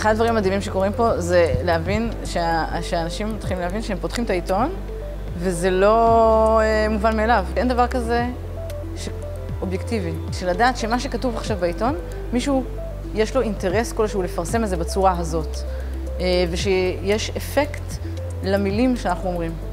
אחד הדברים המדהימים שקורים פה זה להבין שאנשים מתחילים להבין שהם פותחים את העיתון וזה לא מובן מאליו. אין דבר כזה אובייקטיבי. שלדעת שמה שכתוב עכשיו בעיתון, מישהו יש לו אינטרס כלשהו לפרסם את זה בצורה הזאת. ושיש אפקט למילים שאנחנו אומרים.